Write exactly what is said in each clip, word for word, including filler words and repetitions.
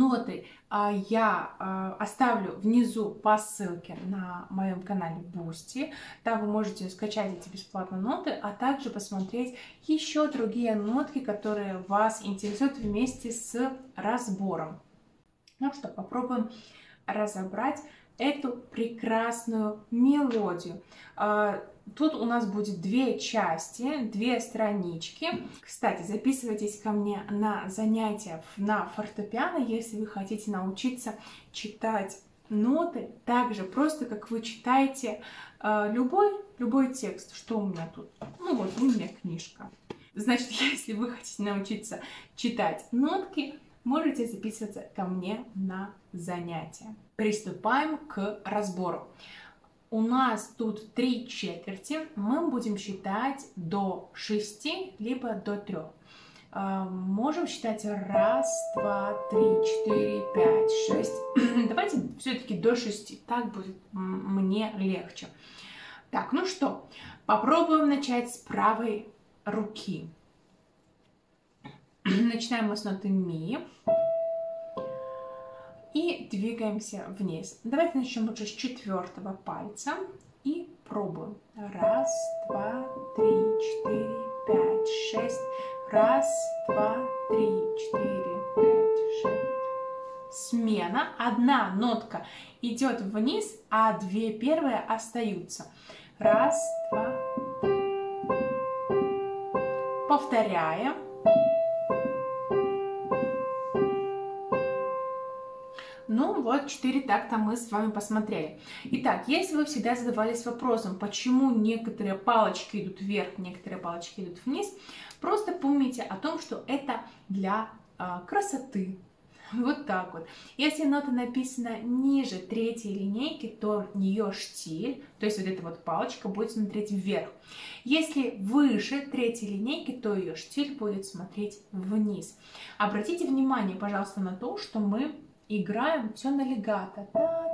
ноты а, я а, оставлю внизу по ссылке на моем канале Boosty. Там вы можете скачать эти бесплатные ноты, а также посмотреть еще другие нотки, которые вас интересуют вместе с разбором. Ну что, попробуем разобрать эту прекрасную мелодию. Тут у нас будет две части, две странички. Кстати, записывайтесь ко мне на занятия на фортепиано, если вы хотите научиться читать ноты так же просто, как вы читаете любой, любой текст. Что у меня тут? Ну вот, у меня книжка. Значит, если вы хотите научиться читать нотки, можете записываться ко мне на занятия. Приступаем к разбору. У нас тут три четверти. Мы будем считать до шести, либо до трех. Можем считать раз, два, три, четыре, пять, шесть. Давайте все-таки до шести. Так будет мне легче. Так, ну что, попробуем начать с правой руки. Начинаем мы с ноты ми и двигаемся вниз. Давайте начнем лучше с четвертого пальца и пробуем. Раз, два, три, четыре, пять, шесть. Раз, два, три, четыре, пять, шесть. Смена. Одна нотка идет вниз, а две первые остаются. Раз, два. Повторяем. Ну вот, четыре такта мы с вами посмотрели. Итак, если вы всегда задавались вопросом, почему некоторые палочки идут вверх, некоторые палочки идут вниз, просто помните о том, что это для э, красоты. Вот так вот. Если нота написана ниже третьей линейки, то ее штиль, то есть вот эта вот палочка, будет смотреть вверх. Если выше третьей линейки, то ее штиль будет смотреть вниз. Обратите внимание, пожалуйста, на то, что мы играем все на легато.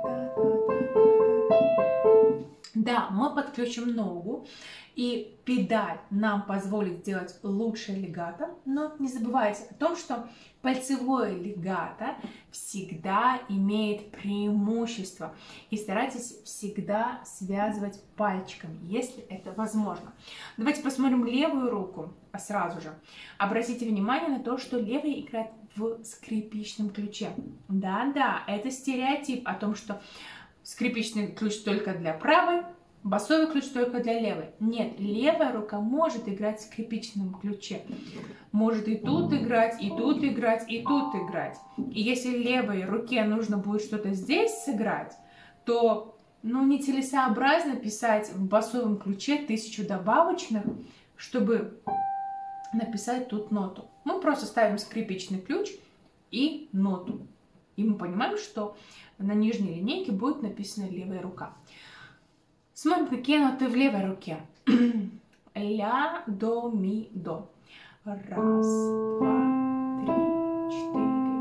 Да, мы подключим ногу, и педаль нам позволит сделать лучше легато, но не забывайте о том, что пальцевое легато всегда имеет преимущество. И старайтесь всегда связывать пальчиками, если это возможно. Давайте посмотрим левую руку сразу же. Обратите внимание на то, что левая играет в скрипичном ключе. Да-да, это стереотип о том, что скрипичный ключ только для правой, басовый ключ только для левой. Нет, левая рука может играть в скрипичном ключе. Может и тут играть, и тут играть, и тут играть. И если левой руке нужно будет что-то здесь сыграть, то ну, нецелесообразно писать в басовом ключе тысячу добавочных, чтобы написать тут ноту. Мы просто ставим скрипичный ключ и ноту. И мы понимаем, что на нижней линейке будет написана левая рука. Смотрим, какие ноты в левой руке. Ля, до, ми, до. Раз, два, три, четыре.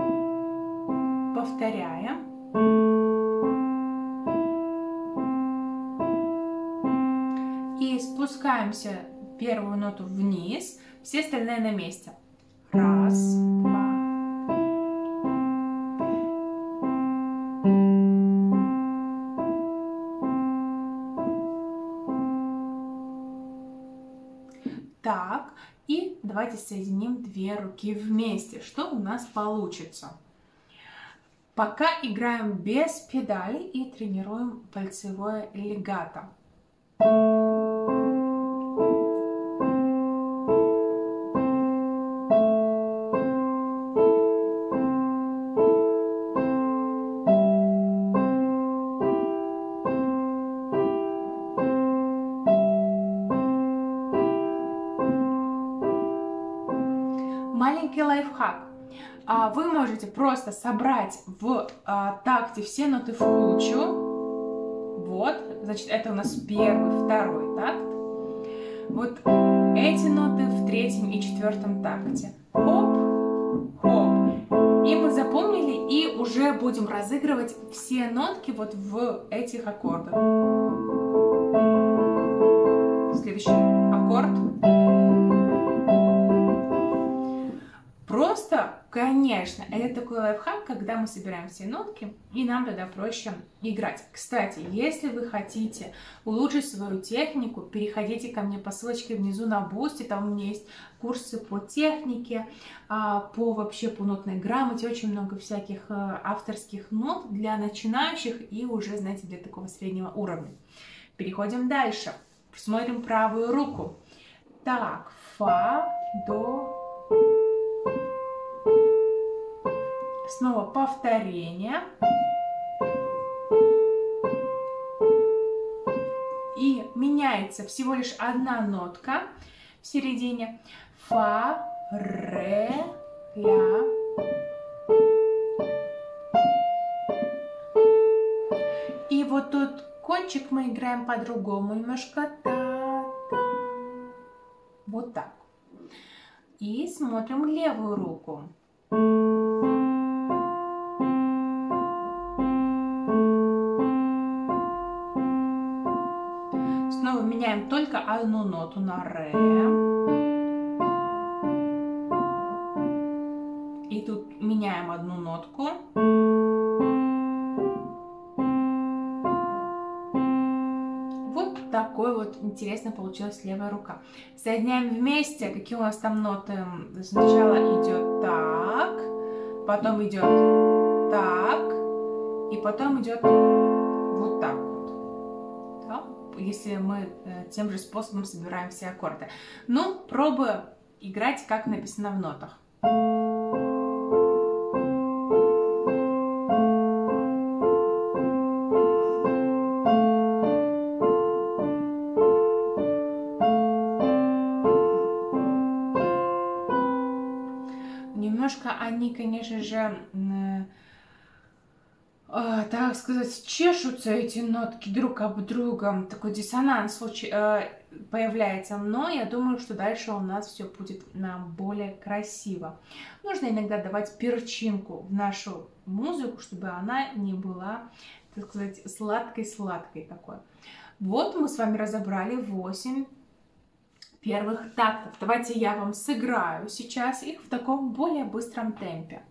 Повторяем. И спускаемся первую ноту вниз, все остальные на месте. Раз, два. Так, и давайте соединим две руки вместе. Что у нас получится? Пока играем без педали и тренируем пальцевое легато. Маленький лайфхак. Вы можете просто собрать в такте все ноты в кучу. Вот, значит, это у нас первый, второй такт. Вот эти ноты в третьем и четвертом такте. Хоп, хоп. И мы запомнили, и уже будем разыгрывать все нотки вот в этих аккордах. Следующий аккорд. Просто, конечно, Конечно, это такой лайфхак, когда мы собираем все нотки, и нам тогда проще играть. Кстати, если вы хотите улучшить свою технику, переходите ко мне по ссылочке внизу на Boosty, там у меня есть курсы по технике, по вообще по нотной грамоте, очень много всяких авторских нот для начинающих и уже, знаете, для такого среднего уровня. Переходим дальше. Смотрим правую руку. Так, фа, до. Снова повторение. И меняется всего лишь одна нотка в середине. Фа, ре, ля. И вот тут кончик мы играем по-другому. Немножко та, та. Вот так. И смотрим левую руку. Снова меняем только одну ноту на ре. И тут меняем одну нотку. Вот такой вот интересно получилась левая рука. Соединяем вместе, какие у нас там ноты. Сначала идет так, потом идет так, и потом идет вот так вот. Да? Если мы тем же способом собираем все аккорды. Ну, пробую играть, как написано в нотах. Немножко они, конечно же, э, так сказать, чешутся эти нотки друг об друга. Такой диссонанс случай, э, появляется. Но я думаю, что дальше у нас все будет э, более красиво. Нужно иногда давать перчинку в нашу музыку, чтобы она не была, так сказать, сладкой-сладкой такой. Вот мы с вами разобрали восемь первых тактов. Давайте я вам сыграю сейчас их в таком более быстром темпе.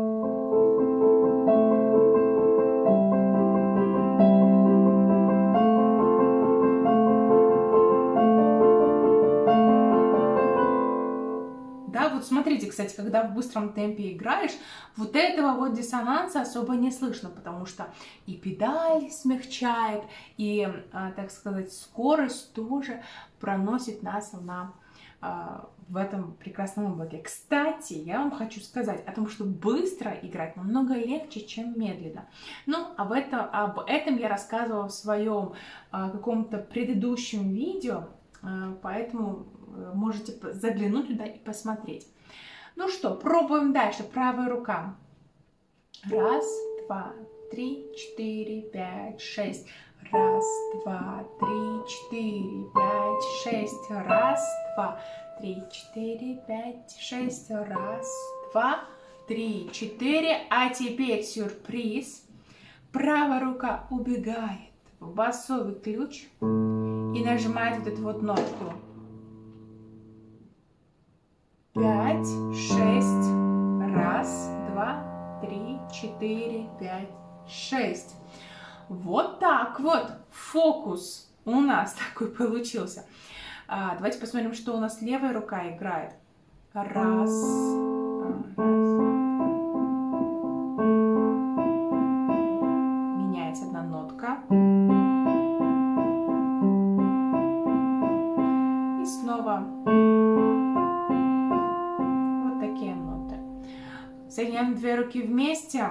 Да, вот смотрите, кстати, когда в быстром темпе играешь, вот этого вот диссонанса особо не слышно, потому что и педаль смягчает, и, так сказать, скорость тоже проносит нас на, в этом прекрасном облаке. Кстати, я вам хочу сказать о том, что быстро играть намного легче, чем медленно. Ну, об этом, об этом я рассказывала в своем каком-то предыдущем видео, поэтому можете заглянуть туда и посмотреть. Ну что, пробуем дальше. Правая рука. Раз, два, три, четыре, пять, шесть. Раз, два, три, четыре, пять, шесть. Раз, два, три, четыре, пять, шесть. Раз, два, три, четыре. А теперь сюрприз. Правая рука убегает в басовый ключ и нажимает вот эту вот нотку. Пять, шесть. Раз, два, три, четыре, пять, шесть. Вот так вот фокус у нас такой получился. А, давайте посмотрим, что у нас левая рука играет. Раз. Раз. Меняется одна нотка. И снова вот такие ноты. Соединяем две руки вместе.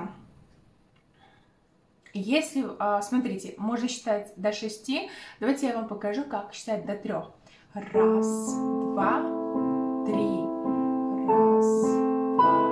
Если, смотрите, можно считать до шести. Давайте я вам покажу, как считать до трех. Раз, два, три. Раз, два.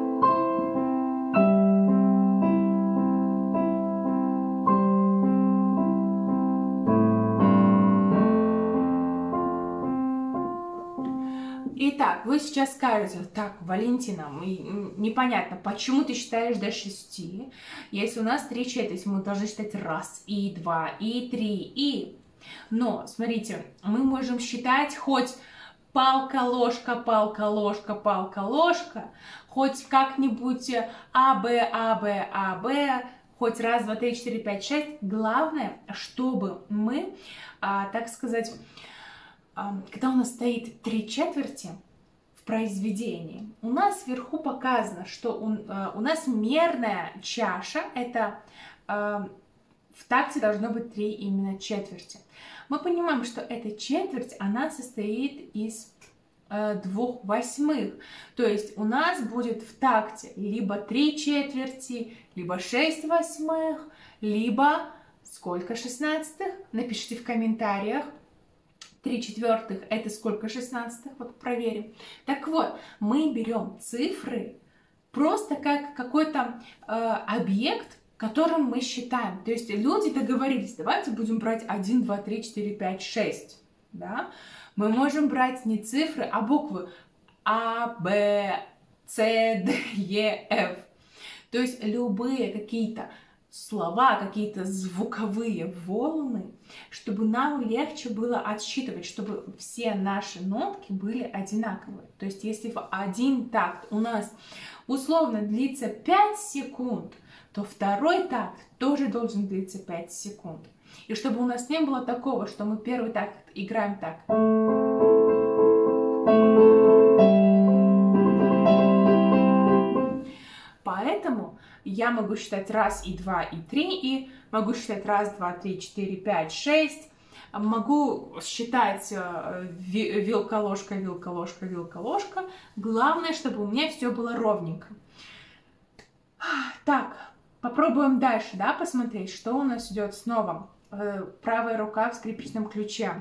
Итак, вы сейчас скажете: так, Валентина, непонятно, почему ты считаешь до шести, если у нас три четверти, мы должны считать раз, и два, и три, и... Но, смотрите, мы можем считать хоть палка, ложка, палка, ложка, палка, ложка, хоть как-нибудь А, Б, А, Б, А, Б, хоть раз, два, три, четыре, пять, шесть. Главное, чтобы мы, а, так сказать, а, когда у нас стоит три четверти в произведении, у нас вверху показано, что у, а, у нас мерная чаша, это а, в такте должно быть три именно четверти. Мы понимаем, что эта четверть, она состоит из э, двух восьмых. То есть у нас будет в такте либо три четверти, либо шесть восьмых, либо сколько шестнадцатых? Напишите в комментариях. три четвертых это сколько шестнадцатых? Вот проверим. Так вот, мы берем цифры просто как какой-то э, объект, которым мы считаем. То есть люди договорились, давайте будем брать один, два, три, четыре, пять, шесть. Да? Мы можем брать не цифры, а буквы А, Б, С, Д, Е, Ф. То есть любые какие-то слова, какие-то звуковые волны, чтобы нам легче было отсчитывать, чтобы все наши нотки были одинаковые. То есть если в один такт у нас условно длится пять секунд, то второй такт тоже должен длиться пять секунд. И чтобы у нас не было такого, что мы первый такт играем так. Поэтому я могу считать раз, и два, и три, и могу считать раз, два, три, четыре, пять, шесть. Могу считать вилка, ложка, вилка, ложка, вилка, ложка. Главное, чтобы у меня все было ровненько. Так. Попробуем дальше, да, посмотреть, что у нас идет снова. Э, правая рука в скрипичном ключе.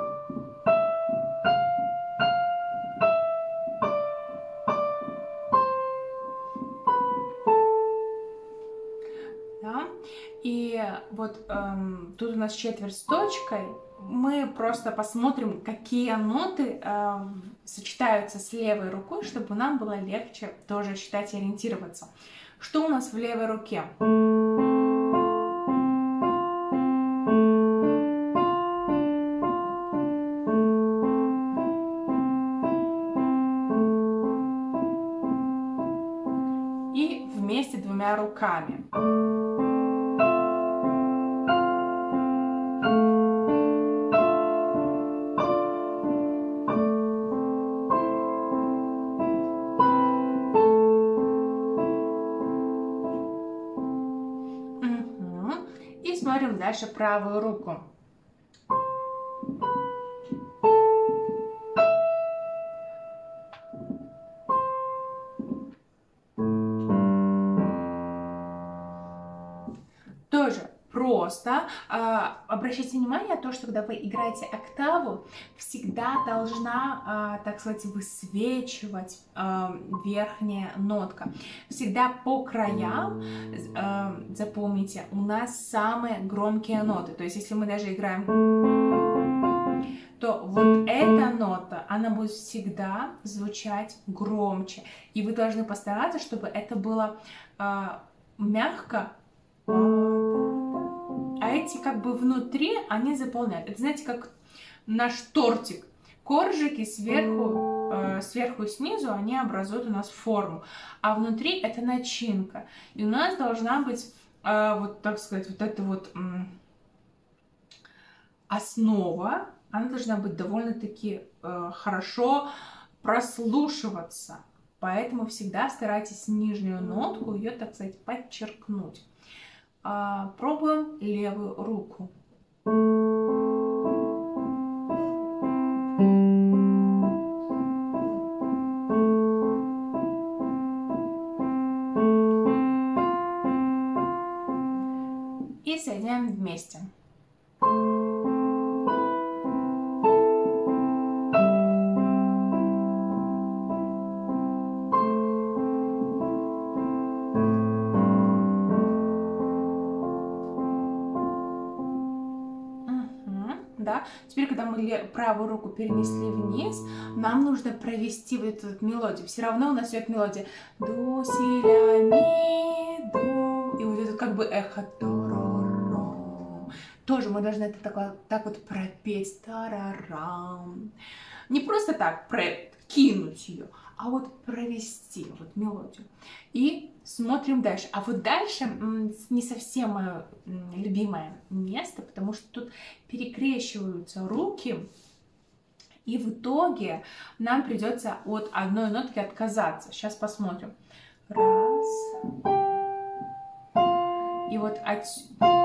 Да? И вот эм, тут у нас четверть с точкой. Мы просто посмотрим, какие ноты э, сочетаются с левой рукой, чтобы нам было легче тоже считать и ориентироваться. Что у нас в левой руке? И вместе двумя руками. Смотрим дальше правую руку. Тоже просто. Обращайте внимание на то, что когда вы играете октаву, всегда должна, так сказать, высвечивать верхняя нотка. Всегда по краям, запомните, у нас самые громкие ноты. То есть, если мы даже играем, то вот эта нота, она будет всегда звучать громче. И вы должны постараться, чтобы это было мягко. А эти как бы внутри, они заполняют. Это, знаете, как наш тортик. Коржики сверху, э, сверху и снизу, они образуют у нас форму. А внутри это начинка. И у нас должна быть, э, вот так сказать, вот эта вот э, основа. Она должна быть довольно-таки э, хорошо прослушиваться. Поэтому всегда старайтесь нижнюю нотку, ее, так сказать, подчеркнуть. А, пробуем левую руку. И соединяем вместе. Да? Теперь, когда мы правую руку перенесли вниз, нам нужно провести вот эту вот мелодию. Все равно у нас идет мелодия до, си, ля, ми, до. И вот это как бы эхо. Тоже мы должны это так, так вот пропеть. Тарарам. Не просто так прокинуть ее, а вот провести вот мелодию. И смотрим дальше. А вот дальше не совсем мое любимое место, потому что тут перекрещиваются руки, и в итоге нам придется от одной нотки отказаться. Сейчас посмотрим. Раз. И вот отсюда.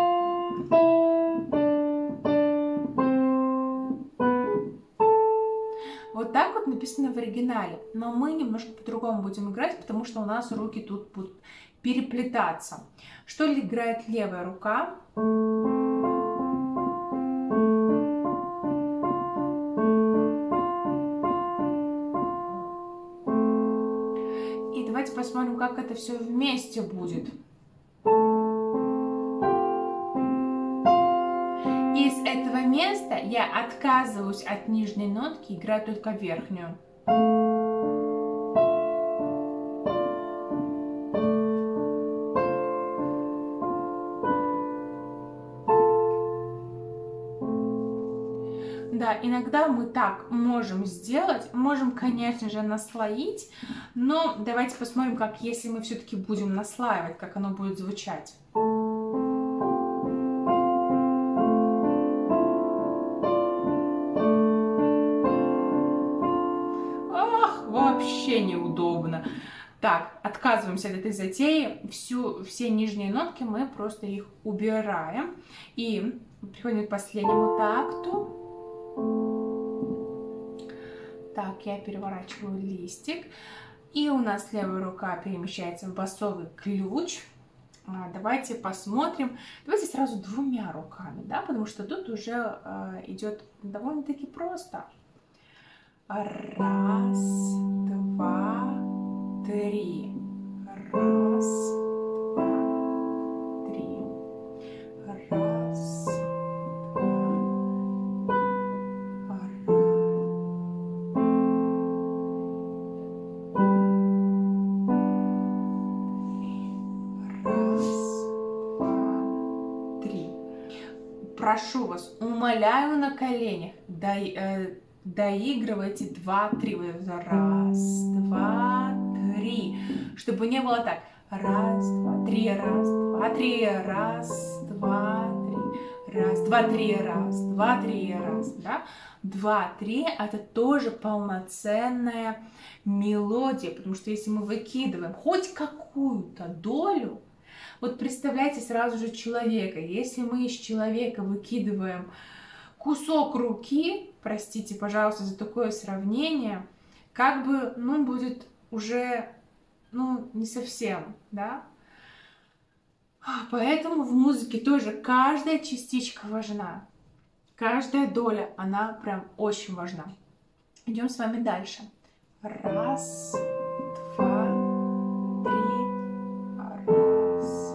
Вот так вот написано в оригинале, но мы немножко по-другому будем играть, потому что у нас руки тут будут переплетаться. Что ли играет левая рука? И давайте посмотрим, как это все вместе будет. Из этого места я отказываюсь от нижней нотки, играю только верхнюю. Да, иногда мы так можем сделать, можем, конечно же, наслоить, но давайте посмотрим, как если мы все-таки будем наслаивать, как оно будет звучать. Вообще неудобно. Так, отказываемся от этой затеи. Всю, все нижние нотки мы просто их убираем. И приходим к последнему такту. Так, я переворачиваю листик. И у нас левая рука перемещается в басовый ключ. Давайте посмотрим. Давайте сразу двумя руками, да, потому что тут уже э, идет довольно-таки просто. Раз, два, три. Раз, два, три. Раз, два, раз, два, три. Прошу вас, умоляю на коленях, дай, э, доигрывайте два-три. Раз, два, три. Чтобы не было так. Раз, два, три, раз, два, три, раз, два, три, раз, два, три, раз, два, три, раз, да? Два, три — это тоже полноценная мелодия, потому что если мы выкидываем хоть какую-то долю, вот представляйте сразу же человека, если мы из человека выкидываем кусок руки, простите, пожалуйста, за такое сравнение, как бы, ну, будет уже, ну, не совсем, да? Поэтому в музыке тоже каждая частичка важна. Каждая доля, она прям очень важна. Идем с вами дальше. Раз, два, три, раз.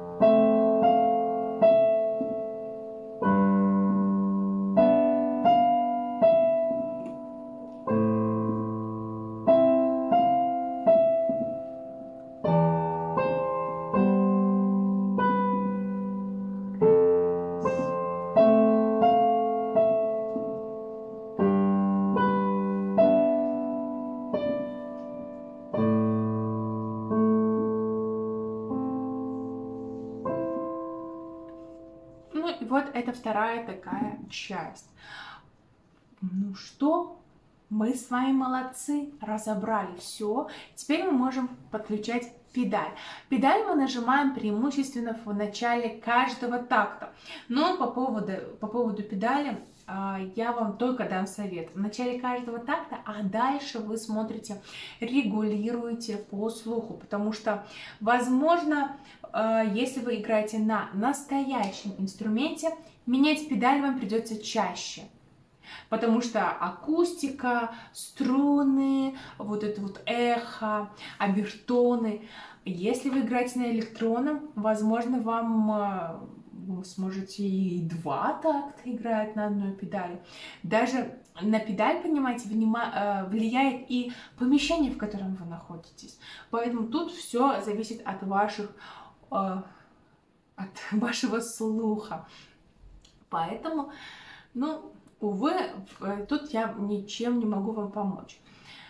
Вот это вторая такая часть. Ну что, мы с вами молодцы, разобрали все. Теперь мы можем подключать педаль. Педаль мы нажимаем преимущественно в начале каждого такта. Но по поводу, по поводу педали я вам только дам совет. В начале каждого такта, а дальше вы смотрите, регулируете по слуху. Потому что, возможно, если вы играете на настоящем инструменте, менять педаль вам придется чаще. Потому что акустика, струны, вот это вот эхо, обертоны. Если вы играете на электронном, возможно, вам вы сможете и два такта играть на одной педали. Даже на педаль, понимаете, влияет и помещение, в котором вы находитесь. Поэтому тут все зависит от ваших, от вашего слуха. Поэтому, ну, увы, тут я ничем не могу вам помочь.